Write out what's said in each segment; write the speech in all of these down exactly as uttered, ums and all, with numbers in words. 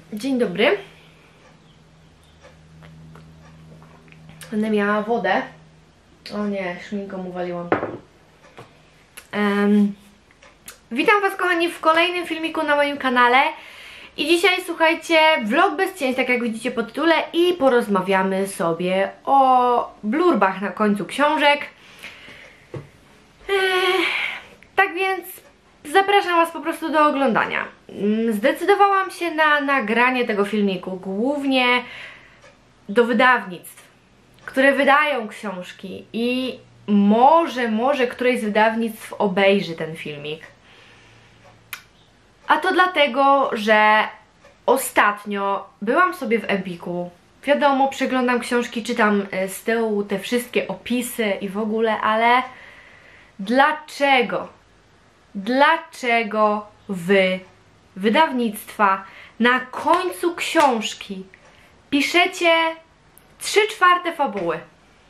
Dzień dobry. Będę miała wodę. O nie, szminką uwaliłam. Um, witam Was, kochani, w kolejnym filmiku na moim kanale. I dzisiaj, słuchajcie, vlog bez cięć, tak jak widzicie po tytule, i porozmawiamy sobie o blurbach na końcu książek. Ech, tak więc zapraszam Was po prostu do oglądania. Zdecydowałam się na nagranie tego filmiku głównie do wydawnictw, które wydają książki, i może, może któreś z wydawnictw obejrzy ten filmik. A to dlatego, że ostatnio byłam sobie w Empiku. Wiadomo, przeglądam książki, czytam z tyłu te wszystkie opisy i w ogóle, ale dlaczego? Dlaczego wy, wydawnictwa, na końcu książki piszecie trzy czwarte fabuły?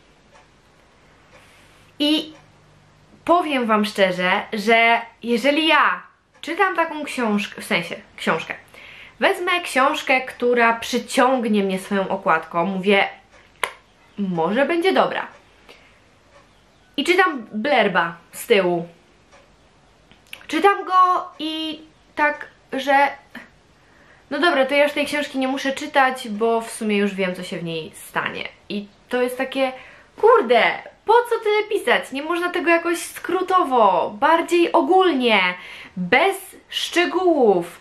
I powiem Wam szczerze, że jeżeli ja czytam taką książkę, w sensie książkę, wezmę książkę, która przyciągnie mnie swoją okładką, mówię, może będzie dobra, i czytam blerba z tyłu, czytam go i tak, że no dobra, to ja już tej książki nie muszę czytać, bo w sumie już wiem, co się w niej stanie. I to jest takie, kurde, po co tyle pisać? Nie można tego jakoś skrótowo, bardziej ogólnie, bez szczegółów.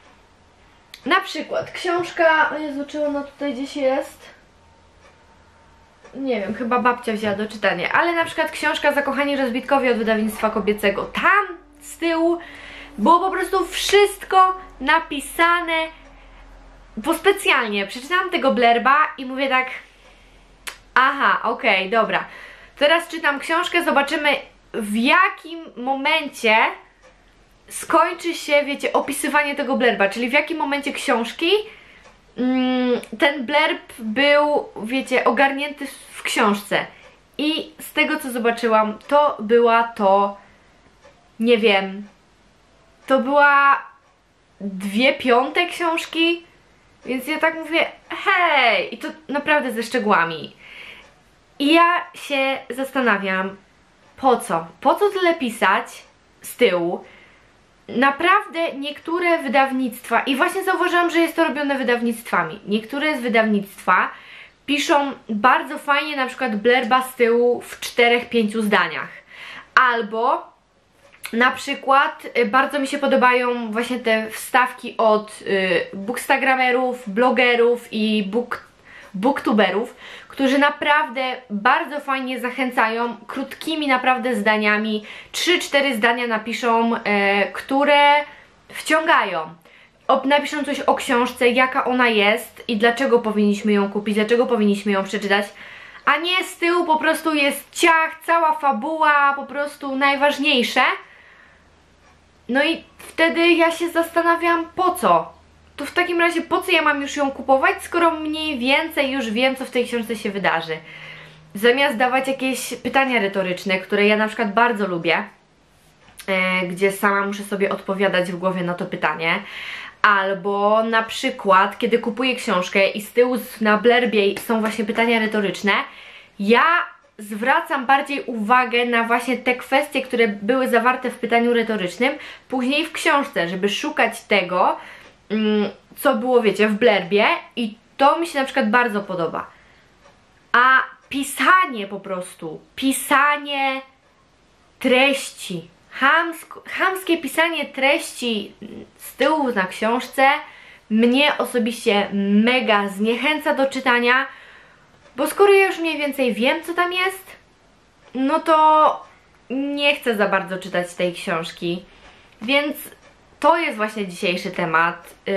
Na przykład książka, o Jezu, czy ona tutaj gdzieś jest? Nie wiem, chyba babcia wzięła do czytania, ale na przykład książka Zakochani rozbitkowie od wydawnictwa kobiecego. Tam z tyłu było po prostu wszystko napisane, bo specjalnie przeczytałam tego blerba i mówię tak, aha, okej, okay, dobra, teraz czytam książkę, zobaczymy, w jakim momencie skończy się, wiecie, opisywanie tego blerba, czyli w jakim momencie książki mm, ten blerb był, wiecie, ogarnięty w książce. I z tego, co zobaczyłam, to była to, nie wiem, to była dwie piąte książki, więc ja tak mówię, hej, i to naprawdę ze szczegółami. I ja się zastanawiam, po co? Po co tyle pisać z tyłu? Naprawdę niektóre wydawnictwa, i właśnie zauważyłam, że jest to robione wydawnictwami, niektóre z wydawnictwa piszą bardzo fajnie na przykład blerba z tyłu w czterech, pięciu zdaniach. Albo na przykład bardzo mi się podobają właśnie te wstawki od y, bookstagramerów, blogerów i book, booktuberów, którzy naprawdę bardzo fajnie zachęcają, krótkimi naprawdę zdaniami, trzy cztery zdania napiszą, e, które wciągają. O, napiszą coś o książce, jaka ona jest i dlaczego powinniśmy ją kupić, dlaczego powinniśmy ją przeczytać, a nie z tyłu po prostu jest ciach, cała fabuła, po prostu najważniejsze. No i wtedy ja się zastanawiam, po co? To w takim razie po co ja mam już ją kupować, skoro mniej więcej już wiem, co w tej książce się wydarzy. Zamiast dawać jakieś pytania retoryczne, które ja na przykład bardzo lubię, e, gdzie sama muszę sobie odpowiadać w głowie na to pytanie, albo na przykład, kiedy kupuję książkę i z tyłu na blerbie są właśnie pytania retoryczne, ja zwracam bardziej uwagę na właśnie te kwestie, które były zawarte w pytaniu retorycznym, później w książce, żeby szukać tego, co było, wiecie, w blerbie, i to mi się na przykład bardzo podoba. A pisanie po prostu, pisanie treści, chamsko, chamskie pisanie treści z tyłu na książce mnie osobiście mega zniechęca do czytania, bo skoro ja już mniej więcej wiem, co tam jest, no to nie chcę za bardzo czytać tej książki, więc to jest właśnie dzisiejszy temat. Yy...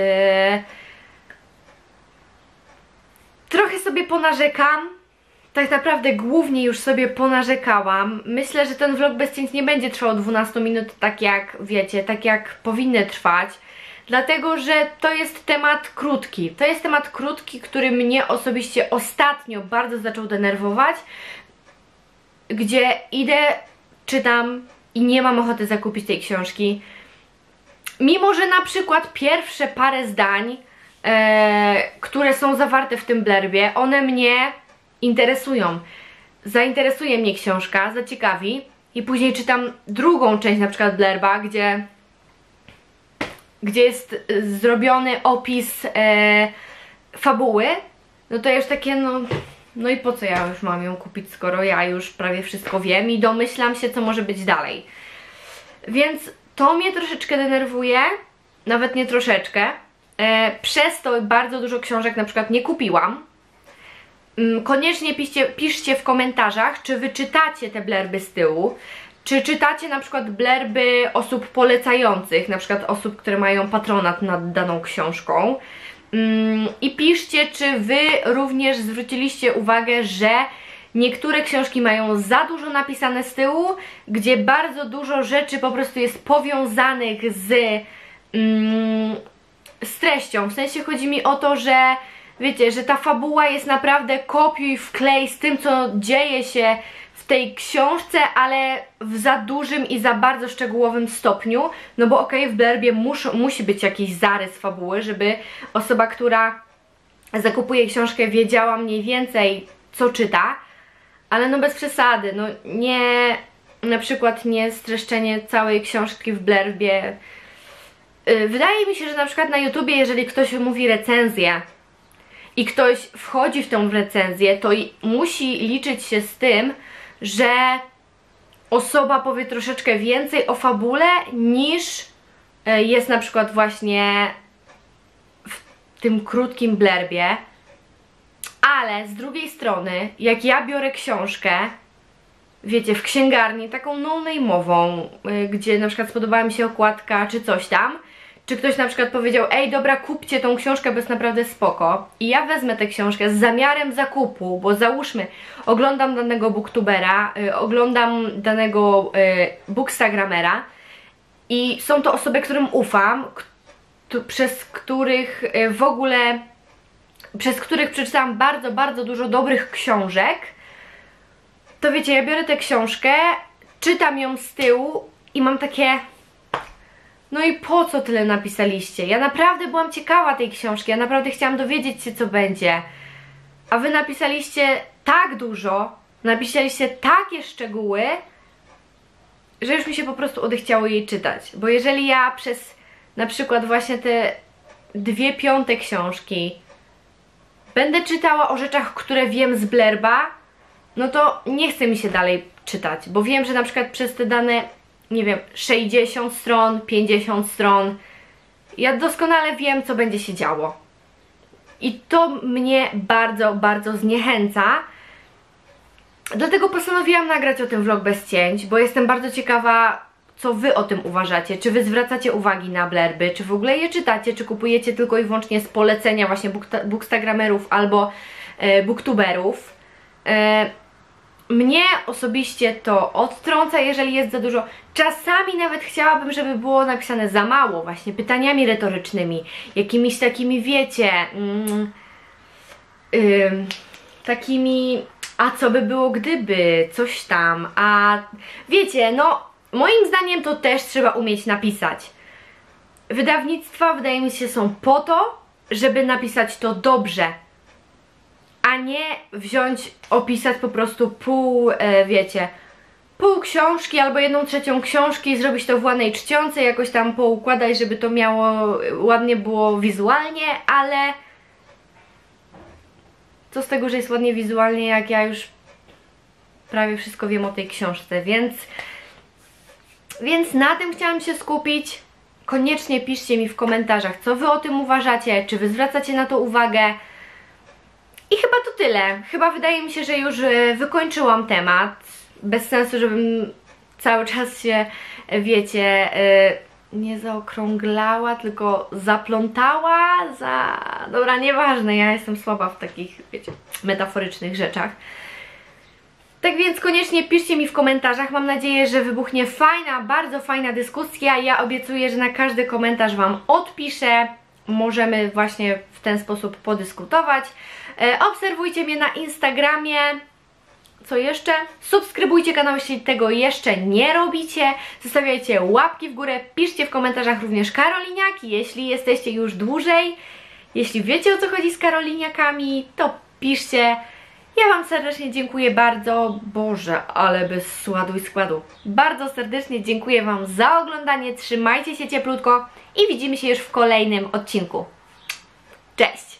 Trochę sobie ponarzekam. Tak naprawdę głównie już sobie ponarzekałam. Myślę, że ten vlog bez cięć nie będzie trwał dwanaście minut, tak jak wiecie, tak jak powinny trwać. Dlatego, że to jest temat krótki. To jest temat krótki, który mnie osobiście ostatnio bardzo zaczął denerwować. Gdzie idę, czytam i nie mam ochoty zakupić tej książki. Mimo że na przykład pierwsze parę zdań e, które są zawarte w tym blurbie, one mnie interesują. Zainteresuje mnie książka, zaciekawi i później czytam drugą część na przykład blurba, gdzie, gdzie jest zrobiony opis e, fabuły, no to już takie no... No i po co ja już mam ją kupić, skoro ja już prawie wszystko wiem i domyślam się, co może być dalej. Więc to mnie troszeczkę denerwuje, nawet nie troszeczkę. E, przez to bardzo dużo książek na przykład nie kupiłam. Koniecznie piszcie, piszcie w komentarzach, czy wy czytacie te blurby z tyłu, czy czytacie na przykład blurby osób polecających, na przykład osób, które mają patronat nad daną książką. I piszcie, czy wy również zwróciliście uwagę, że niektóre książki mają za dużo napisane z tyłu, gdzie bardzo dużo rzeczy po prostu jest powiązanych z, mm, z treścią. W sensie chodzi mi o to, że wiecie, że ta fabuła jest naprawdę kopiuj wklej z tym, co dzieje się w tej książce, ale w za dużym i za bardzo szczegółowym stopniu, no bo okej, okay, w blurbie mus, musi być jakiś zarys fabuły, żeby osoba, która zakupuje książkę, wiedziała mniej więcej, co czyta, ale no bez przesady, no nie, na przykład nie streszczenie całej książki w blurbie. Wydaje mi się, że na przykład na YouTubie, jeżeli ktoś mówi recenzję i ktoś wchodzi w tą recenzję, to musi liczyć się z tym, że osoba powie troszeczkę więcej o fabule niż jest na przykład właśnie w tym krótkim blurbie. Ale z drugiej strony, jak ja biorę książkę, wiecie, w księgarni, taką no-name'ową, gdzie na przykład spodobała mi się okładka czy coś tam, czy ktoś na przykład powiedział, ej dobra, kupcie tą książkę, bo jest naprawdę spoko, i ja wezmę tę książkę z zamiarem zakupu, bo załóżmy, oglądam danego booktubera, y, oglądam danego y, bookstagramera i są to osoby, którym ufam, przez których y, w ogóle, przez których przeczytałam bardzo, bardzo dużo dobrych książek, to wiecie, ja biorę tę książkę, czytam ją z tyłu i mam takie... No i po co tyle napisaliście? Ja naprawdę byłam ciekawa tej książki, ja naprawdę chciałam dowiedzieć się, co będzie. A wy napisaliście tak dużo, napisaliście takie szczegóły, że już mi się po prostu odechciało jej czytać. Bo jeżeli ja przez na przykład właśnie te dwie piąte książki będę czytała o rzeczach, które wiem z blurba, no to nie chce mi się dalej czytać, bo wiem, że na przykład przez te dane, nie wiem, sześćdziesiąt stron, pięćdziesiąt stron, ja doskonale wiem, co będzie się działo. I to mnie bardzo, bardzo zniechęca. Dlatego postanowiłam nagrać o tym vlog bez cięć, bo jestem bardzo ciekawa, co wy o tym uważacie. Czy wy zwracacie uwagi na blurby, czy w ogóle je czytacie, czy kupujecie tylko i wyłącznie z polecenia właśnie bookstagramerów albo e, booktuberów. E, Mnie osobiście to odtrąca, jeżeli jest za dużo. Czasami nawet chciałabym, żeby było napisane za mało, właśnie pytaniami retorycznymi, jakimiś takimi, wiecie, mm, yy, takimi, a co by było gdyby, coś tam, a wiecie, no moim zdaniem to też trzeba umieć napisać. Wydawnictwa, wydaje mi się, są po to, żeby napisać to dobrze, a nie wziąć, opisać po prostu pół, e, wiecie, pół książki albo jedną trzecią książki, zrobić to w ładnej czcionce, jakoś tam poukładać, żeby to miało, ładnie było wizualnie, ale co z tego, że jest ładnie wizualnie, jak ja już prawie wszystko wiem o tej książce, więc więc na tym chciałam się skupić. Koniecznie piszcie mi w komentarzach, co wy o tym uważacie, czy wy zwracacie na to uwagę. I chyba to tyle. Chyba wydaje mi się, że już wykończyłam temat. Bez sensu, żebym cały czas się, wiecie, nie zaokrąglała, tylko zaplątała za... Dobra, nieważne, ja jestem słaba w takich, wiecie, metaforycznych rzeczach. Tak więc koniecznie piszcie mi w komentarzach. Mam nadzieję, że wybuchnie fajna, bardzo fajna dyskusja. Ja obiecuję, że na każdy komentarz wam odpiszę. Możemy właśnie w ten sposób podyskutować. E, obserwujcie mnie na Instagramie. Co jeszcze? Subskrybujcie kanał, jeśli tego jeszcze nie robicie. Zostawiajcie łapki w górę. Piszcie w komentarzach również Karoliniaki, jeśli jesteście już dłużej. Jeśli wiecie, o co chodzi z karoliniakami, to piszcie. Ja Wam serdecznie dziękuję bardzo. Boże, ale bez sładu i składu. Bardzo serdecznie dziękuję Wam za oglądanie. Trzymajcie się cieplutko i widzimy się już w kolejnym odcinku. Cześć!